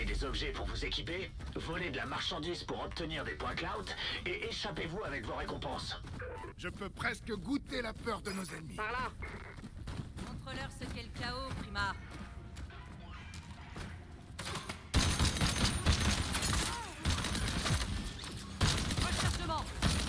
récupérez des objets pour vous équiper, volez de la marchandise pour obtenir des points cloud, et échappez-vous avec vos récompenses. Je peux presque goûter la peur de nos ennemis. Par là. Montre-leur ce qu'est le chaos, Prima. Rechargement.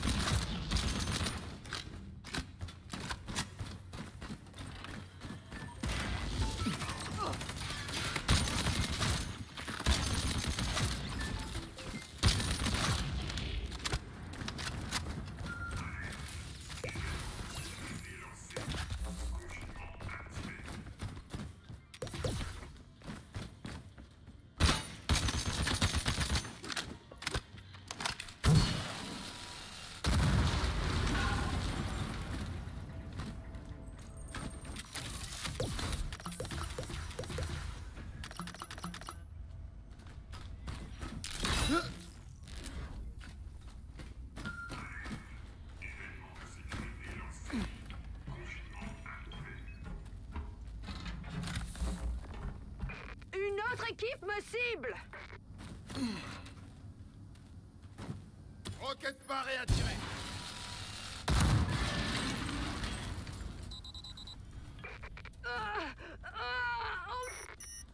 Une autre équipe me cible. Roquette barrée à tirer. Oh.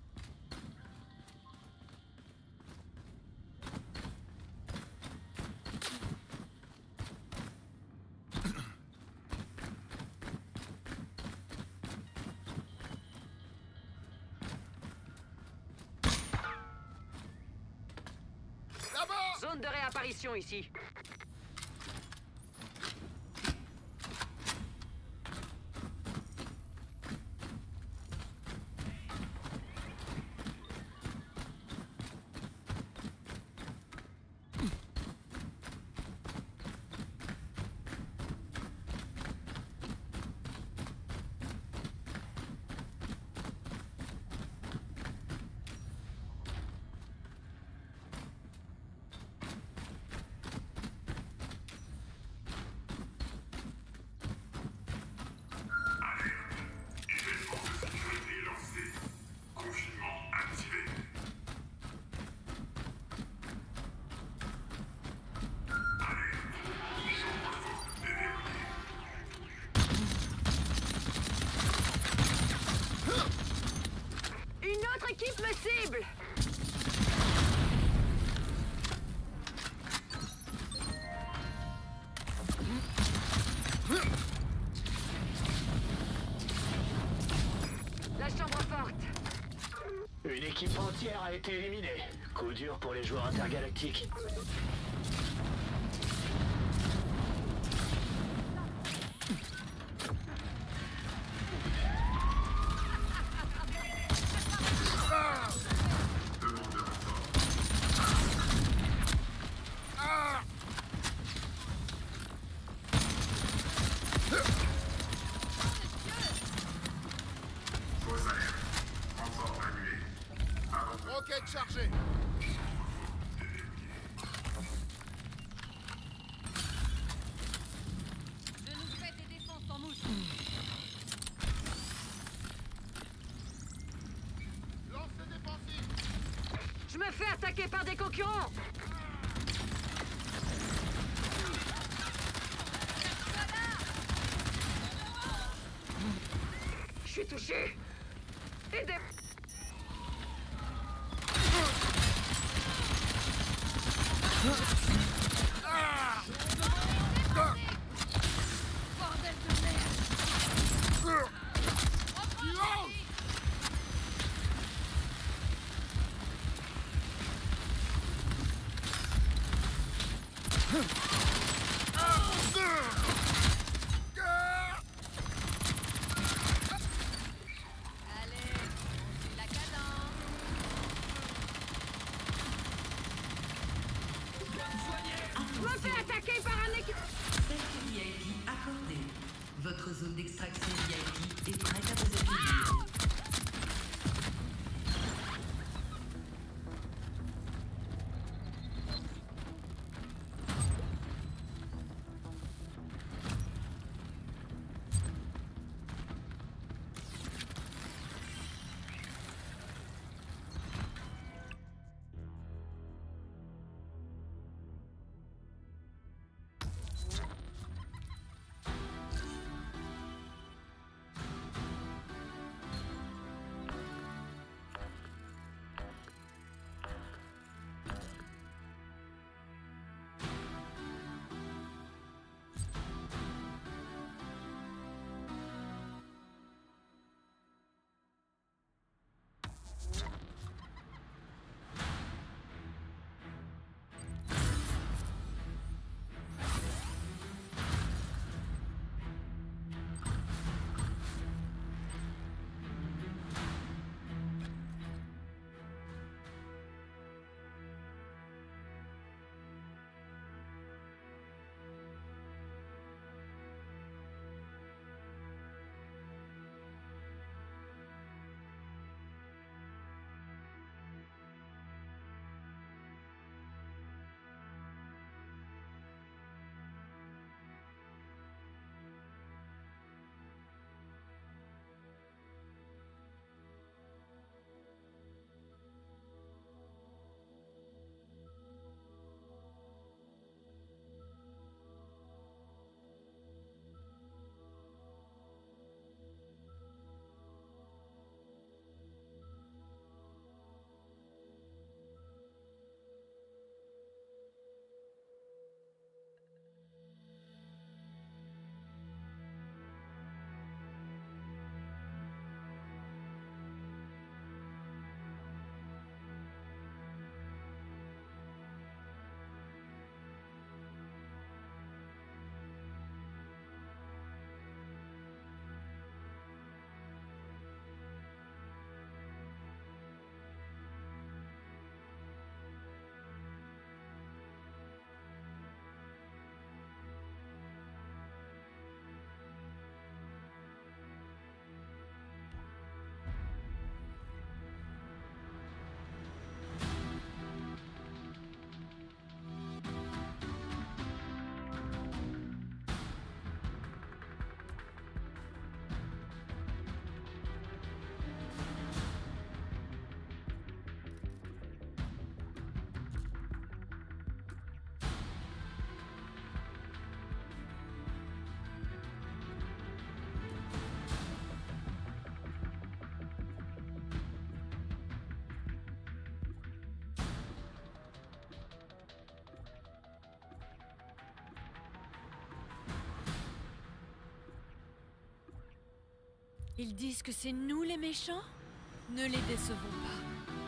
D'abord. Zone de réapparition ici. Une autre équipe me cible. La chambre forte. Une équipe entière a été éliminée. Coup dur pour les joueurs intergalactiques. Roquette chargée. Je nous fais des défenses en mousse. Lance défensif. Je me fais attaquer par des concurrents. Je suis touché. Aidez. Bordel de merde. Allez, on suit la cadence. Ils disent que c'est nous les méchants? Ne les décevons pas.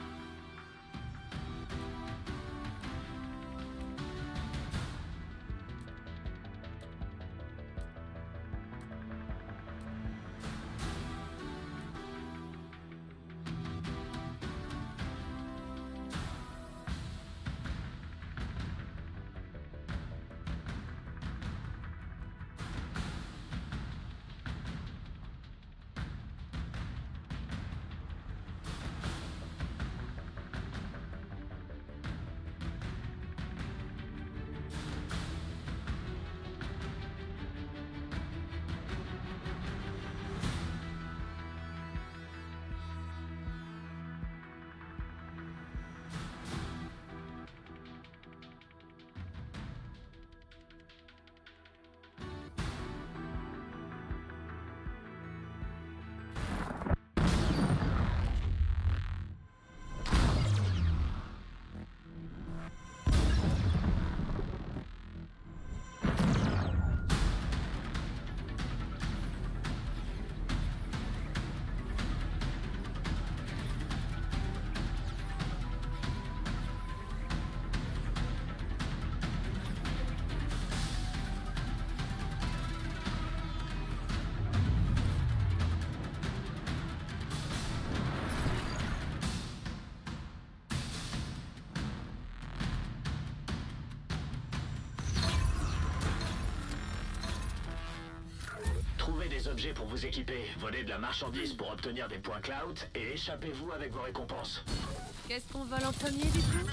Trouvez des objets pour vous équiper, volez de la marchandise pour obtenir des points cloud et échappez-vous avec vos récompenses. Qu'est-ce qu'on vole en premier du coup?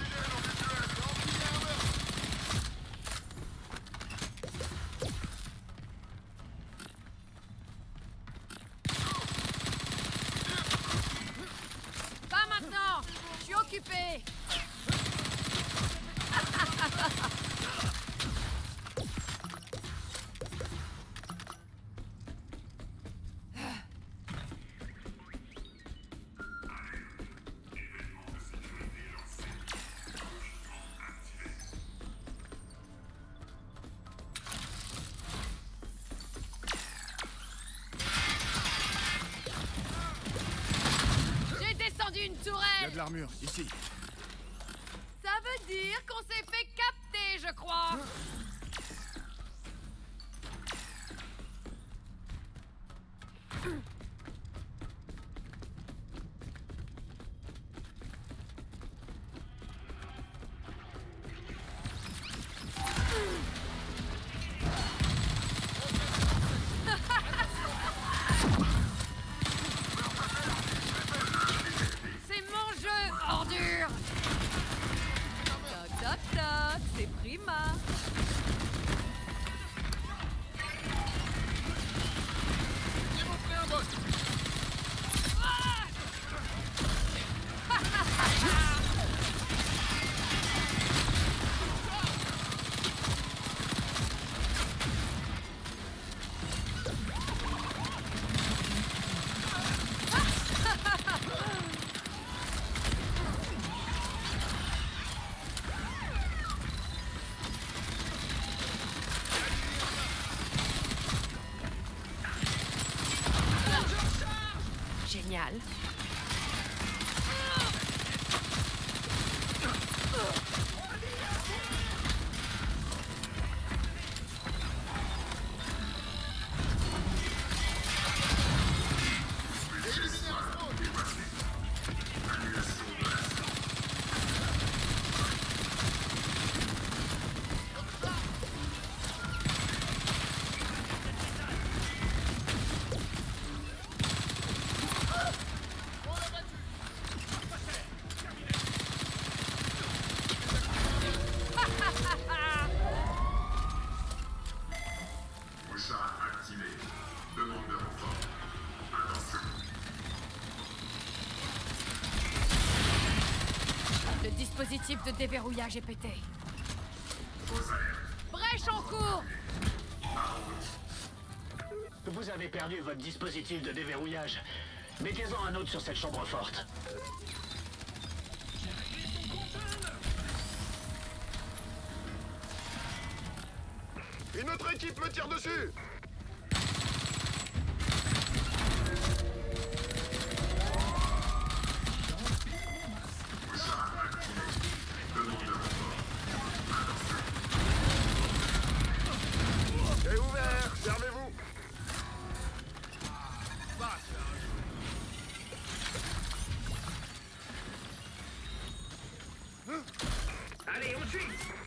Pas maintenant! Je suis occupée! J'ai descendu une Il y a tourelle! de l'armure, ici. Ça veut dire qu'on s'est fait capter, je crois! C'est mon jeu, ordure! Toc toc toc, c'est Prima! J'ai montré un boss. Génial! Mouchard activé. Demande de renfort. Attention. Le dispositif de déverrouillage est pété. Fausse alerte. Brèche en cours! Vous avez perdu votre dispositif de déverrouillage. Mettez-en un autre sur cette chambre forte. Une autre équipe me tire dessus. Allez, on suit.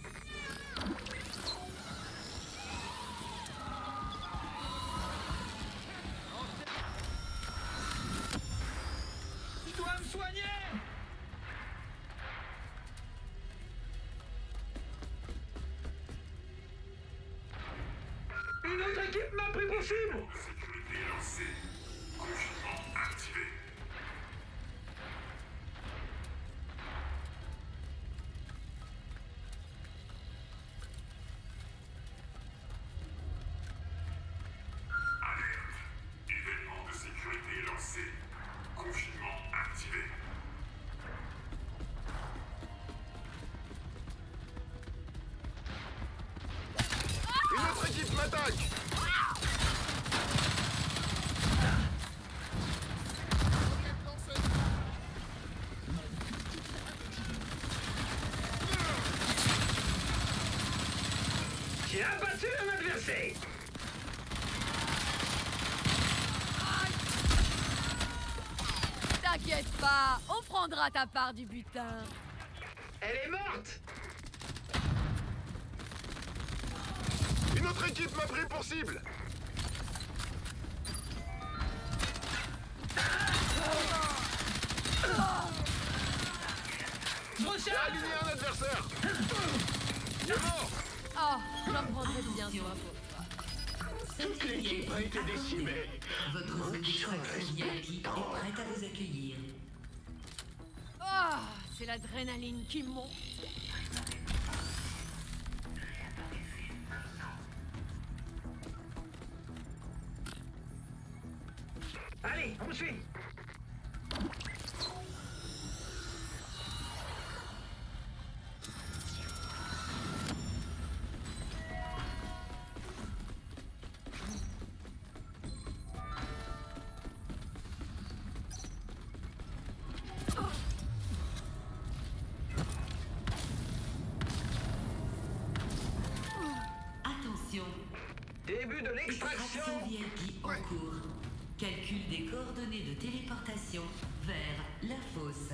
Je dois me soigner. Une autre équipe m'a pris pour cible. Sécurité lancée. Confinement activé. Alerte. Événement de sécurité lancé. Confinement activé. Une autre équipe m'attaque. J'ai abattu un adversaire. T'inquiète pas, on prendra ta part du butin. Elle est morte. Une autre équipe m'a pris pour cible. J'ai aligné un adversaire. Il est mort. Oh, j'en prendrais bien soin pour toi. Toute l'équipe a été décimée. Votre extraction VIP est prête à vous accueillir. Oh, c'est l'adrénaline qui monte. Allez, on me suit. Attention, Début de l'extraction. extraction VIP en cours. Calcul des coordonnées de téléportation vers la fosse.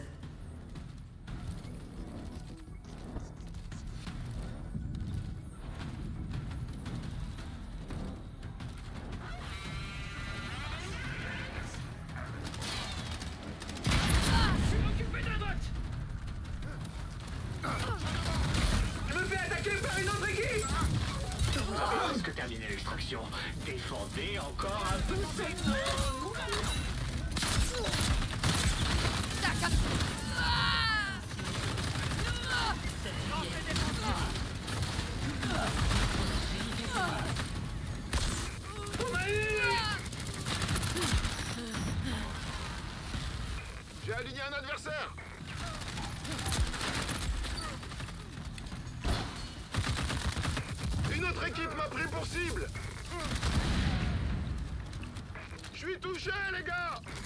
Je suis occupé d'un bot. Je me fais attaquer par une autre équipe. Vous avez presque terminé l'extraction. Défendez encore un peu cette zone. Tac, ah. Non, c'est défendu. On m'a eu. J'ai aligné un adversaire. Une autre équipe m'a pris pour cible. Je suis touché, les gars.